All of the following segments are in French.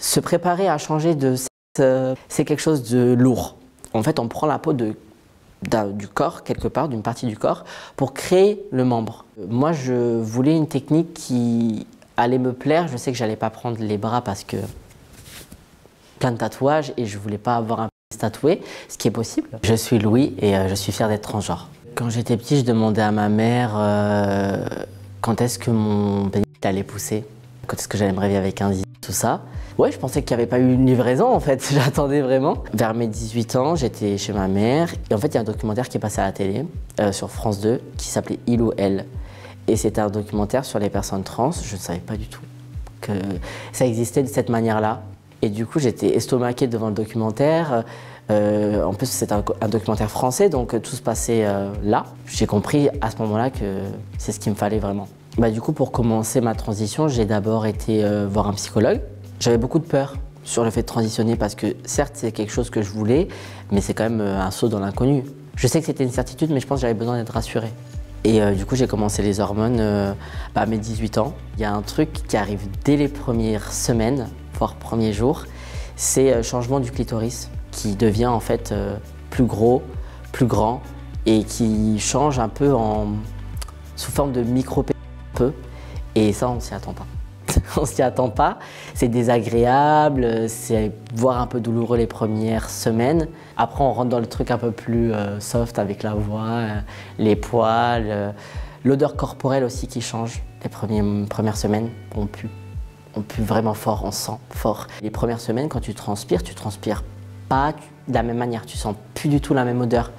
Se préparer à changer de sexe, c'est quelque chose de lourd. En fait, on prend la peau du corps, quelque part, d'une partie du corps, pour créer le membre. Moi, je voulais une technique qui allait me plaire. Je sais que j'allais pas prendre les bras parce que plein de tatouages et je voulais pas avoir un pénis tatoué, ce qui est possible. Je suis Louis et je suis fier d'être transgenre. Quand j'étais petit, je demandais à ma mère quand est-ce que mon pénis allait pousser, quand est-ce que j'allais me réveiller avec un zizi, tout ça. Ouais, je pensais qu'il n'y avait pas eu une livraison en fait, j'attendais vraiment. Vers mes 18 ans, j'étais chez ma mère et en fait il y a un documentaire qui est passé à la télé sur France 2 qui s'appelait Il ou Elle. Et c'était un documentaire sur les personnes trans, je ne savais pas du tout que ça existait de cette manière-là. Et du coup j'étais estomaquée devant le documentaire. En plus c'est un documentaire français donc tout se passait là. J'ai compris à ce moment-là que c'est ce qu'il me fallait vraiment. Du coup pour commencer ma transition, j'ai d'abord été voir un psychologue. J'avais beaucoup de peur sur le fait de transitionner parce que certes c'est quelque chose que je voulais, mais c'est quand même un saut dans l'inconnu. Je sais que c'était une certitude, mais je pense que j'avais besoin d'être rassurée. Et du coup j'ai commencé les hormones à mes 18 ans. Il y a un truc qui arrive dès les premières semaines, voire premiers jours, c'est le changement du clitoris qui devient en fait plus gros, plus grand et qui change un peu sous forme de micro-pénis un peu. Et ça on s'y attend pas. On s'y attend pas, c'est désagréable, c'est voire un peu douloureux les premières semaines. Après on rentre dans le truc un peu plus soft avec la voix, les poils, l'odeur corporelle aussi qui change. Les premières semaines, on pue vraiment fort, on sent fort. Les premières semaines quand tu transpires pas de la même manière, tu sens plus du tout la même odeur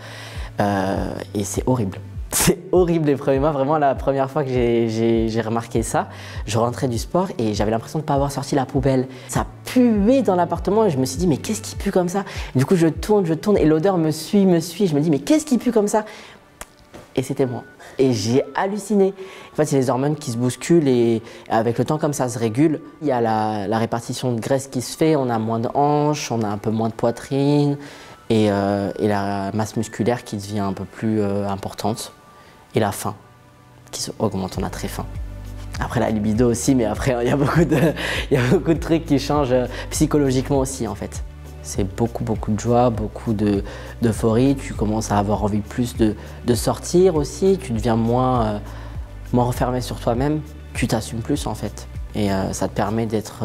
et c'est horrible. C'est horrible les premiers mois, vraiment la première fois que j'ai remarqué ça, je rentrais du sport et j'avais l'impression de ne pas avoir sorti la poubelle. Ça puait dans l'appartement et je me suis dit mais qu'est-ce qui pue comme ça? Du coup je tourne et l'odeur me suit, je me dis mais qu'est-ce qui pue comme ça? Et c'était moi. Et j'ai halluciné. En fait c'est les hormones qui se bousculent et avec le temps comme ça se régule. Il y a la répartition de graisse qui se fait, on a moins de hanches, on a un peu moins de poitrine et la masse musculaire qui devient un peu plus importante. Et la faim qui se augmente, on a très faim. Après la libido aussi, mais après il y a beaucoup de trucs qui changent psychologiquement aussi en fait. C'est beaucoup de joie, beaucoup d'euphorie, tu commences à avoir envie plus de sortir aussi, tu deviens moins renfermé sur toi-même, tu t'assumes plus en fait. Et ça te permet d'être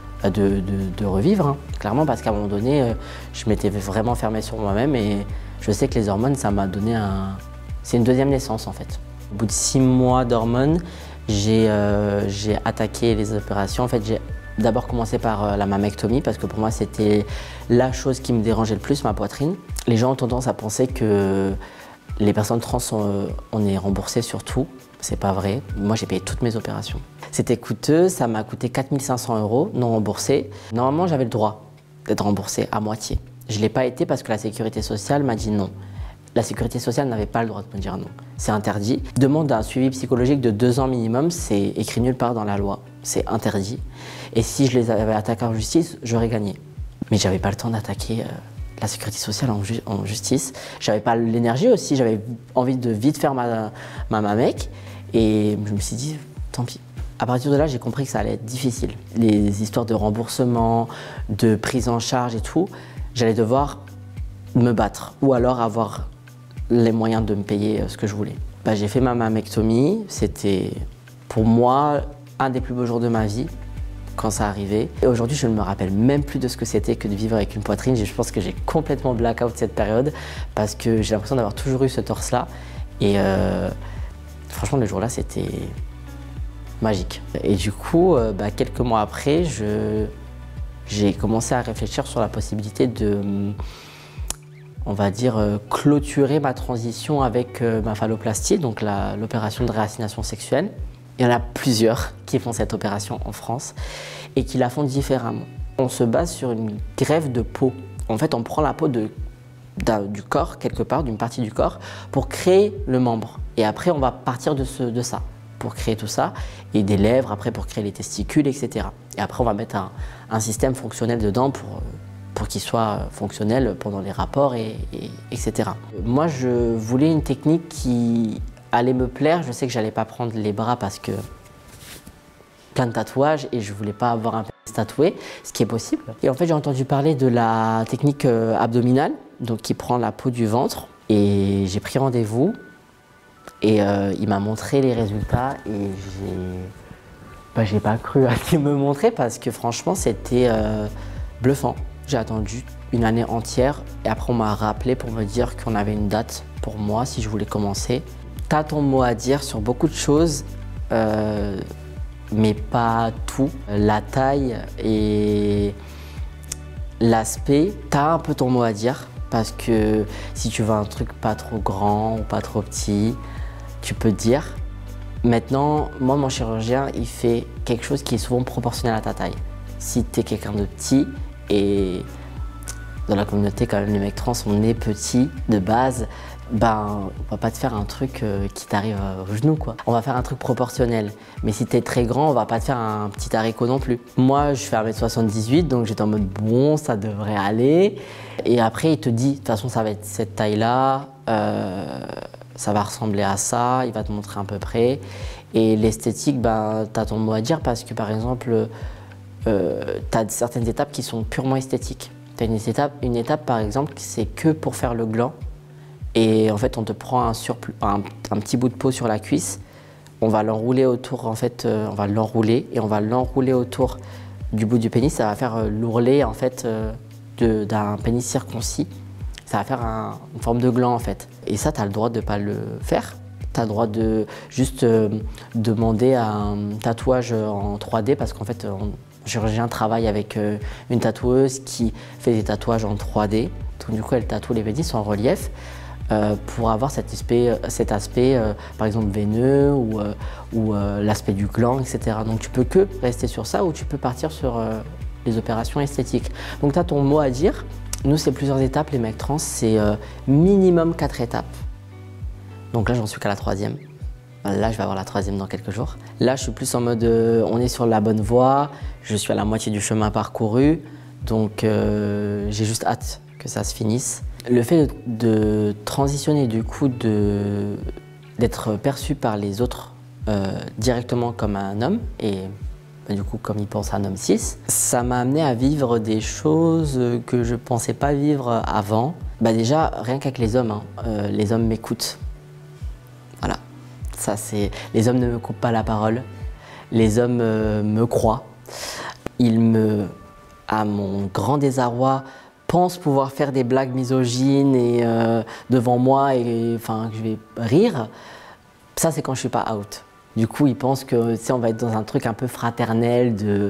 de revivre, hein, clairement, parce qu'à un moment donné, je m'étais vraiment fermé sur moi-même et je sais que les hormones, ça m'a donné c'est une deuxième naissance en fait. Au bout de 6 mois d'hormones, j'ai attaqué les opérations. En fait, j'ai d'abord commencé par la mammectomie parce que pour moi, c'était la chose qui me dérangeait le plus, ma poitrine. Les gens ont tendance à penser que les personnes trans, on est remboursé sur tout. C'est pas vrai. Moi, j'ai payé toutes mes opérations. C'était coûteux, ça m'a coûté 4 500 € non remboursés. Normalement, j'avais le droit d'être remboursé à moitié. Je ne l'ai pas été parce que la sécurité sociale m'a dit non. La sécurité sociale n'avait pas le droit de me dire non. C'est interdit. Demande un suivi psychologique de 2 ans minimum, c'est écrit nulle part dans la loi. C'est interdit. Et si je les avais attaqués en justice, j'aurais gagné. Mais j'avais pas le temps d'attaquer la sécurité sociale en justice. J'avais pas l'énergie aussi, j'avais envie de vite faire ma mamec. Et je me suis dit, tant pis. À partir de là, j'ai compris que ça allait être difficile. Les histoires de remboursement, de prise en charge et tout, j'allais devoir me battre ou alors avoir les moyens de me payer ce que je voulais. J'ai fait ma mammectomie, c'était pour moi un des plus beaux jours de ma vie quand ça arrivait. Et aujourd'hui, je ne me rappelle même plus de ce que c'était que de vivre avec une poitrine. Je pense que j'ai complètement blackout cette période parce que j'ai l'impression d'avoir toujours eu ce torse-là. Et franchement, le jour-là, c'était magique. Et du coup, quelques mois après, j'ai commencé à réfléchir sur la possibilité de, on va dire, clôturer ma transition avec ma phalloplastie, donc l'opération de réassignation sexuelle. Il y en a plusieurs qui font cette opération en France et qui la font différemment. On se base sur une greffe de peau. En fait, on prend la peau du corps, quelque part, d'une partie du corps, pour créer le membre. Et après, on va partir de ça, pour créer tout ça, et des lèvres, après, pour créer les testicules, etc. Et après, on va mettre un système fonctionnel dedans pour qu'il soit fonctionnel pendant les rapports, etc. Moi, je voulais une technique qui allait me plaire. Je sais que j'allais pas prendre les bras parce que plein de tatouages et je voulais pas avoir un pénis tatouer, ce qui est possible. Et en fait, j'ai entendu parler de la technique abdominale, donc qui prend la peau du ventre. Et j'ai pris rendez-vous et il m'a montré les résultats et j'ai pas cru à ce qu'il me montrait parce que franchement, c'était bluffant. J'ai attendu une année entière et après on m'a rappelé pour me dire qu'on avait une date pour moi si je voulais commencer. T'as ton mot à dire sur beaucoup de choses, mais pas tout. La taille et l'aspect, t'as un peu ton mot à dire parce que si tu veux un truc pas trop grand ou pas trop petit, tu peux dire. Maintenant, moi, mon chirurgien, il fait quelque chose qui est souvent proportionnel à ta taille. Si tu es quelqu'un de petit, et dans la communauté, quand même, les mecs trans, on est petits de base, ben, on va pas te faire un truc qui t'arrive au genou, quoi. On va faire un truc proportionnel. Mais si tu es très grand, on va pas te faire un petit haricot non plus. Moi, je fais 1m78, donc j'étais en mode, bon, ça devrait aller. Et après, il te dit, de toute façon, ça va être cette taille-là. Ça va ressembler à ça, il va te montrer à peu près. Et l'esthétique, ben, tu as ton mot à dire parce que par exemple, tu as certaines étapes qui sont purement esthétiques. Tu as une étape par exemple, c'est que pour faire le gland. Et en fait, on te prend un petit bout de peau sur la cuisse. On va l'enrouler autour, en fait, on va l'enrouler et on va l'enrouler autour du bout du pénis. Ça va faire l'ourlet en fait d'un pénis circoncis. Ça va faire une forme de gland en fait. Et ça, tu as le droit de ne pas le faire. Tu as le droit de juste demander un tatouage en 3D parce qu'en fait, un chirurgien travaille avec une tatoueuse qui fait des tatouages en 3D. Donc, du coup, elle tatoue les pénis en relief pour avoir cet aspect par exemple veineux ou l'aspect du gland, etc. Donc tu peux que rester sur ça ou tu peux partir sur les opérations esthétiques. Donc tu as ton mot à dire. Nous, c'est plusieurs étapes, les mecs trans, c'est minimum 4 étapes. Donc là, j'en suis qu'à la 3e. Là, je vais avoir la 3e dans quelques jours. Là, je suis plus en mode, on est sur la bonne voie, je suis à la moitié du chemin parcouru, donc j'ai juste hâte que ça se finisse. Le fait de transitionner, du coup, d'être perçu par les autres directement comme un homme, et du coup, comme il pense à un homme cis, ça m'a amené à vivre des choses que je ne pensais pas vivre avant. Bah déjà, rien qu'avec les hommes, les hommes m'écoutent. Voilà, ça c'est... Les hommes ne me coupent pas la parole, les hommes me croient. Ils à mon grand désarroi, pensent pouvoir faire des blagues misogynes et, devant moi et enfin, que je vais rire. Ça, c'est quand je ne suis pas out. Du coup, ils pensent que, tu sais, on va être dans un truc un peu fraternel,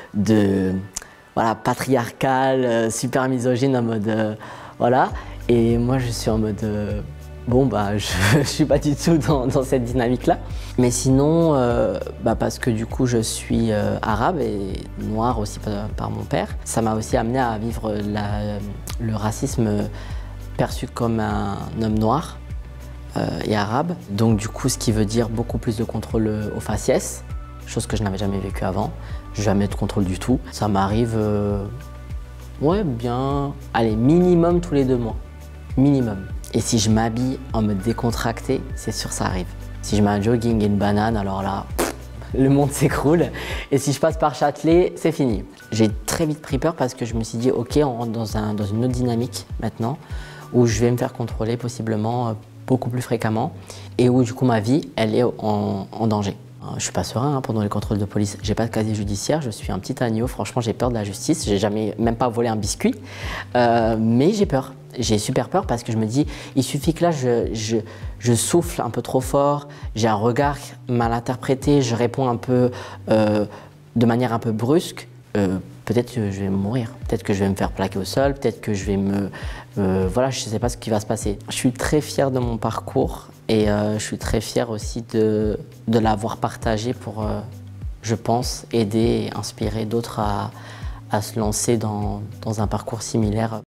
voilà, patriarcal, super misogyne en mode, voilà. Et moi, je suis en mode, bon, bah, je suis pas du tout dans cette dynamique-là. Mais sinon, parce que du coup, je suis arabe et noir aussi par mon père, ça m'a aussi amené à vivre le racisme perçu comme un homme noir. Et arabe, donc du coup ce qui veut dire beaucoup plus de contrôle au faciès, chose que je n'avais jamais vécu avant, jamais de contrôle du tout. Ça m'arrive, ouais bien, allez minimum tous les 2 mois, minimum. Et si je m'habille en mode décontracté, c'est sûr ça arrive. Si je mets un jogging et une banane, alors là, le monde s'écroule. Et si je passe par Châtelet, c'est fini. J'ai très vite pris peur parce que je me suis dit ok, on rentre dans une autre dynamique maintenant, où je vais me faire contrôler possiblement beaucoup plus fréquemment et où du coup ma vie elle est en danger. Je suis pas serein pendant les contrôles de police, j'ai pas de casier judiciaire, je suis un petit agneau, franchement j'ai peur de la justice, j'ai jamais même pas volé un biscuit, mais j'ai peur, j'ai super peur parce que je me dis il suffit que là je souffle un peu trop fort, j'ai un regard mal interprété, je réponds un peu de manière un peu brusque, peut-être que je vais mourir, peut-être que je vais me faire plaquer au sol, peut-être que je vais voilà, je ne sais pas ce qui va se passer. Je suis très fier de mon parcours et je suis très fier aussi de l'avoir partagé pour, je pense, aider et inspirer d'autres à se lancer dans un parcours similaire.